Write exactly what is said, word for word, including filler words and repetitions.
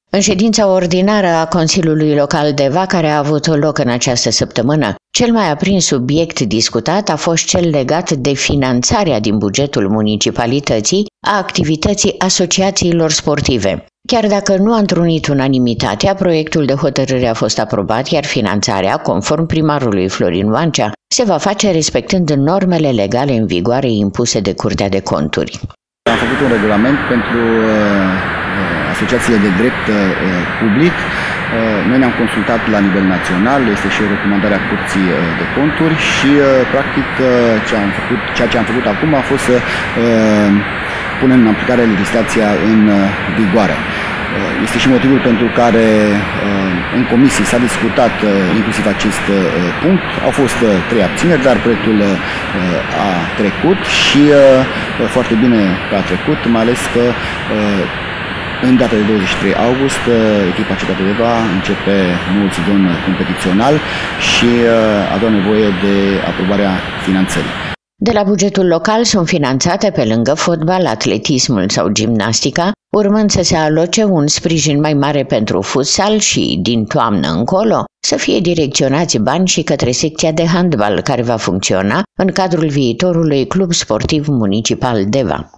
În ședința ordinară a Consiliului Local Deva, care a avut loc în această săptămână, cel mai aprins subiect discutat a fost cel legat de finanțarea din bugetul municipalității a activității asociațiilor sportive. Chiar dacă nu a întrunit unanimitatea, proiectul de hotărâre a fost aprobat, iar finanțarea, conform primarului Florin Vancea, se va face respectând normele legale în vigoare impuse de Curtea de Conturi. Am făcut un regulament pentru uh, asociațiile de drept uh, public. Uh, noi ne-am consultat la nivel național, este și o recomandare a Curții uh, de Conturi și uh, practic uh, ce am făcut, ceea ce am făcut acum a fost să uh, punem în aplicare legislația în uh, vigoare. Este și motivul pentru care în comisii s-a discutat inclusiv acest punct. Au fost trei abțineri, dar proiectul a trecut și foarte bine că a trecut, mai ales că în data de douăzeci și trei august echipa C T P Deva începe noul sezon competițional și avea nevoie de aprobarea finanțării. De la bugetul local sunt finanțate, pe lângă fotbal, atletismul sau gimnastica, urmând să se aloce un sprijin mai mare pentru futsal și, din toamnă încolo, să fie direcționați bani și către secția de handbal, care va funcționa în cadrul viitorului Club Sportiv Municipal Deva.